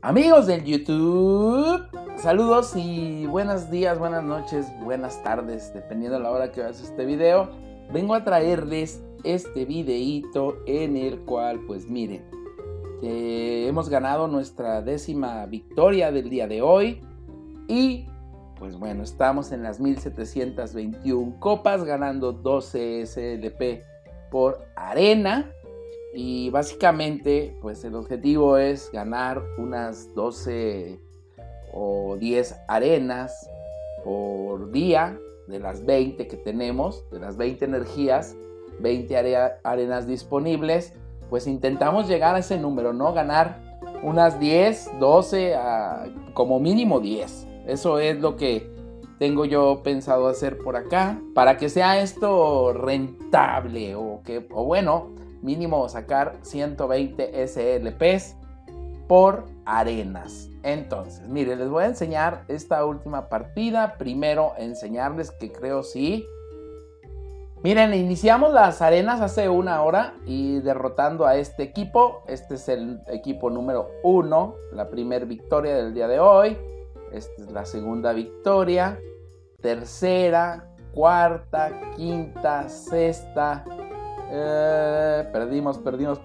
Amigos del YouTube, saludos y buenos días, buenas noches, buenas tardes, dependiendo de la hora que veas este video. Vengo a traerles este videíto en el cual, pues miren, que hemos ganado nuestra 10ª victoria del día de hoy. Y pues bueno, estamos en las 1721 copas, ganando 12 SLP por arena. Y básicamente, pues el objetivo es ganar unas 12 o 10 arenas por día de las 20 que tenemos, de las 20 energías, 20 arenas disponibles. Pues intentamos llegar a ese número, ¿no? Ganar unas 10, 12, como mínimo 10. Eso es lo que tengo yo pensado hacer por acá, para que sea esto rentable o bueno, mínimo sacar 120 SLPs por arenas. Entonces, miren, les voy a enseñar esta última partida. Primero enseñarles que creo sí. Miren, iniciamos las arenas hace una hora y derrotando a este equipo. Este es el equipo número 1, la primera victoria del día de hoy. Esta es la segunda victoria, tercera, cuarta, quinta, sexta. Perdimos,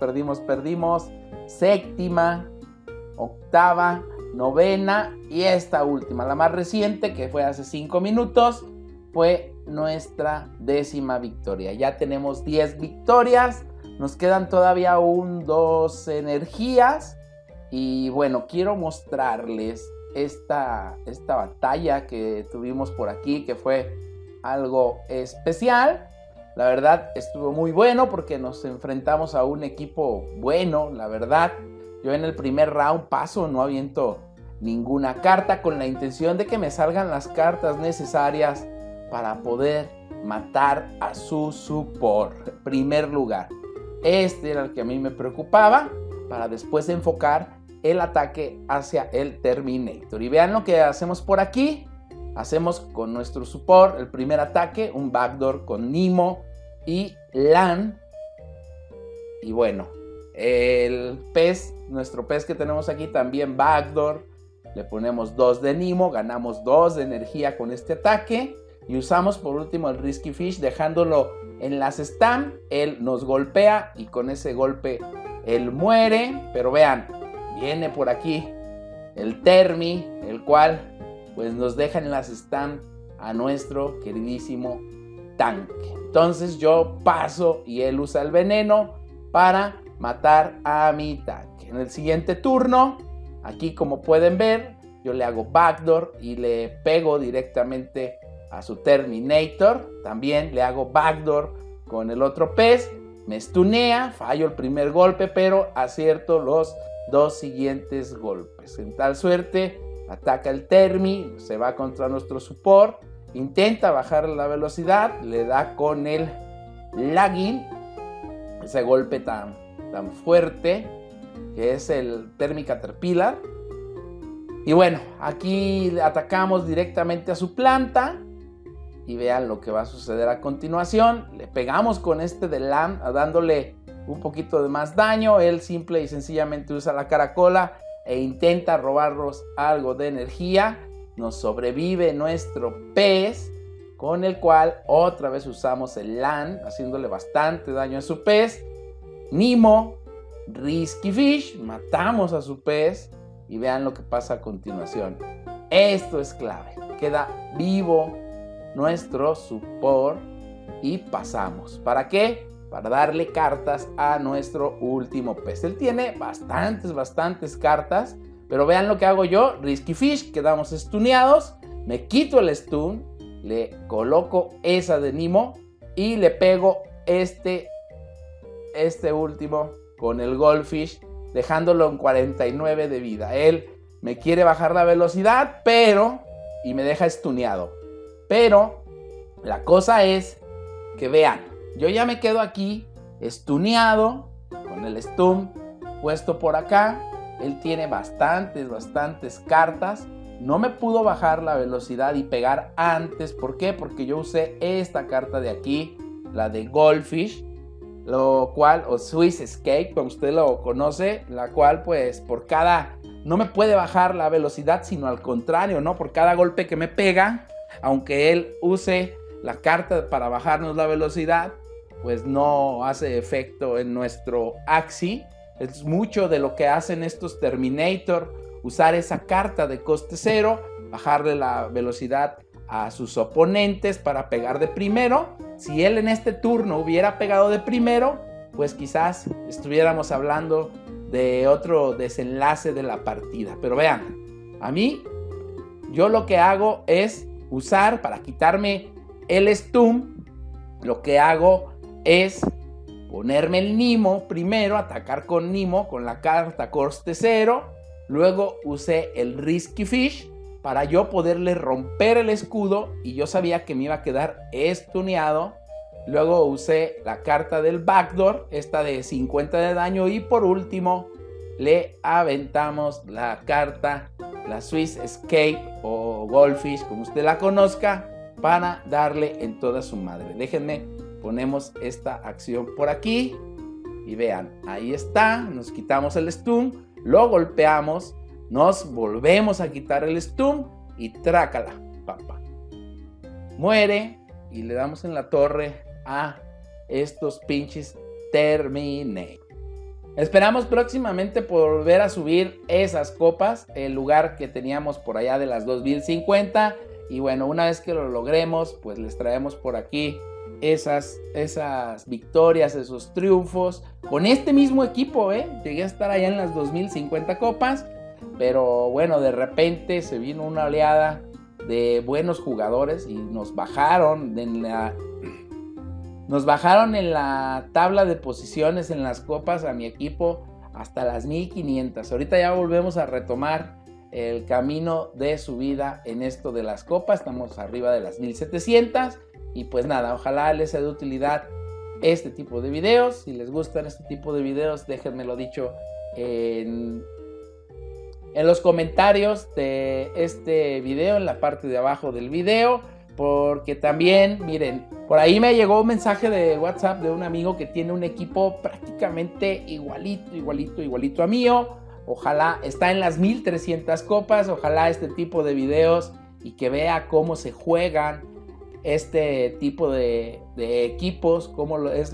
séptima, octava, novena y esta última, la más reciente, que fue hace 5 minutos, fue nuestra 10ª victoria. Ya tenemos 10 victorias, nos quedan todavía 2 energías y bueno, quiero mostrarles esta batalla que tuvimos por aquí, que fue algo especial. La verdad estuvo muy bueno porque nos enfrentamos a un equipo bueno, la verdad. Yo en el primer round paso, no aviento ninguna carta con la intención de que me salgan las cartas necesarias para poder matar a su support. En primer lugar, este era el que a mí me preocupaba para después enfocar el ataque hacia el Terminator. Y vean lo que hacemos por aquí. Hacemos con nuestro support el primer ataque, un backdoor con Nemo y Lan. Y bueno, el pez, nuestro pez que tenemos aquí también backdoor. Le ponemos 2 de Nemo, ganamos 2 de energía con este ataque. Y usamos por último el Risky Fish, dejándolo en las stun. Él nos golpea y con ese golpe él muere. Pero vean, viene por aquí el Termi, el cual pues nos deja en las stun a nuestro queridísimo tanque. Entonces yo paso y él usa el veneno para matar a mi tanque. En el siguiente turno, aquí como pueden ver, yo le hago backdoor y le pego directamente a su Terminator. También le hago backdoor con el otro pez. Me stunea, fallo el primer golpe, pero acierto los 2 siguientes golpes. En tal suerte, ataca el Termi, se va contra nuestro support, intenta bajar la velocidad, le da con el lagging, ese golpe tan fuerte que es el Termi Caterpillar. Y bueno, aquí atacamos directamente a su planta y vean lo que va a suceder a continuación. Le pegamos con este de Lam, dándole un poquito de más daño. Él simple y sencillamente usa la caracola e intenta robarnos algo de energía. Nos sobrevive nuestro pez, con el cual otra vez usamos el LAN, haciéndole bastante daño a su pez. Nemo, Risky Fish, matamos a su pez y vean lo que pasa a continuación. Esto es clave, queda vivo nuestro support y pasamos. ¿Para qué? Para darle cartas a nuestro último pez. Él tiene bastantes cartas, pero vean lo que hago yo. Risky Fish, quedamos stuneados, me quito el stun, le coloco esa de Nemo y le pego este último con el Goldfish, dejándolo en 49 de vida. Él me quiere bajar la velocidad, y me deja stuneado. Pero la cosa es que vean, yo ya me quedo aquí stuneado con el stun puesto por acá. Él tiene bastantes cartas. No me pudo bajar la velocidad y pegar antes. ¿Por qué? Porque yo usé esta carta de aquí, la de Goldfish, lo cual, o Swiss Escape, como usted lo conoce, la cual pues por cada no me puede bajar la velocidad, sino al contrario, ¿no? Por cada golpe que me pega, aunque él use la carta para bajarnos la velocidad, pues no hace efecto en nuestro Axi. Es mucho de lo que hacen estos Terminator, usar esa carta de coste 0, bajarle la velocidad a sus oponentes para pegar de primero. Si él en este turno hubiera pegado de primero, pues quizás estuviéramos hablando de otro desenlace de la partida. Pero vean, a mí, yo lo que hago es usar, para quitarme el stun, lo que hago es ponerme el Nimo primero, atacar con Nimo con la carta coste 0. Luego usé el Risky Fish para yo poderle romper el escudo, y yo sabía que me iba a quedar stuneado. Luego usé la carta del Backdoor, esta de 50 de daño, y por último le aventamos la carta, la Swiss Escape o Goldfish, como usted la conozca, para darle en toda su madre. Déjenme, ponemos esta acción por aquí y vean, ahí está, nos quitamos el stun, lo golpeamos, nos volvemos a quitar el stun y trácala, papá. Muere y le damos en la torre a estos pinches Terminator. Esperamos próximamente volver a subir esas copas, el lugar que teníamos por allá de las 2050. Y bueno, una vez que lo logremos, pues les traemos por aquí esas victorias, esos triunfos. Con este mismo equipo, llegué a estar allá en las 2050 copas. Pero bueno, de repente se vino una oleada de buenos jugadores y nos bajaron en la tabla de posiciones en las copas a mi equipo hasta las 1500. Ahorita ya volvemos a retomar el camino de subida en esto de las copas. Estamos arriba de las 1700 y pues nada, ojalá les sea de utilidad este tipo de videos. Si les gustan este tipo de videos, déjenmelo dicho en los comentarios de este video, en la parte de abajo del video. Porque también, miren, por ahí me llegó un mensaje de WhatsApp de un amigo que tiene un equipo prácticamente igualito a mío. Ojalá, está en las 1300 copas, ojalá este tipo de videos y que vea cómo se juegan este tipo de equipos, cómo es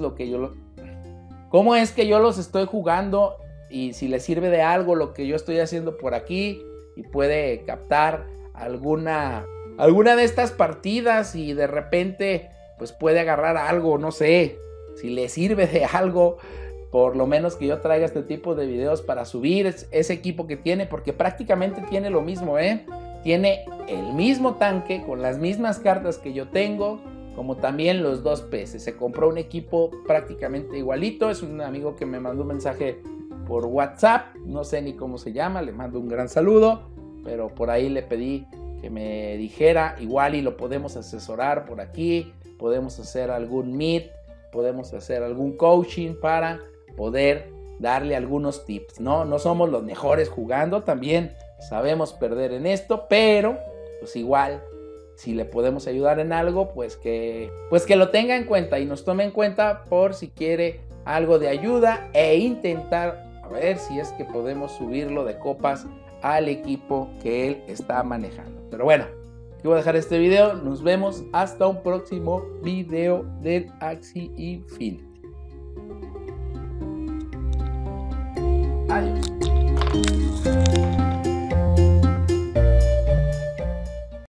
que yo los estoy jugando, y si les sirve de algo lo que yo estoy haciendo por aquí y puede captar alguna de estas partidas y de repente pues puede agarrar algo, no sé, si le sirve de algo, por lo menos que yo traiga este tipo de videos para subir ese equipo que tiene, porque prácticamente tiene lo mismo, tiene el mismo tanque con las mismas cartas que yo tengo, como también los dos peces. Se compró un equipo prácticamente igualito. Es un amigo que me mandó un mensaje por WhatsApp, no sé ni cómo se llama, le mando un gran saludo, pero por ahí le pedí que me dijera, igual y lo podemos asesorar por aquí, podemos hacer algún meet, podemos hacer algún coaching para poder darle algunos tips, no somos los mejores jugando, también sabemos perder en esto, pero pues igual si le podemos ayudar en algo, pues que lo tenga en cuenta y nos tome en cuenta por si quiere algo de ayuda, e intentar a ver si es que podemos subirlo de copas al equipo que él está manejando. Pero bueno, aquí voy a dejar este video. Nos vemos hasta un próximo video del Axie Infinity.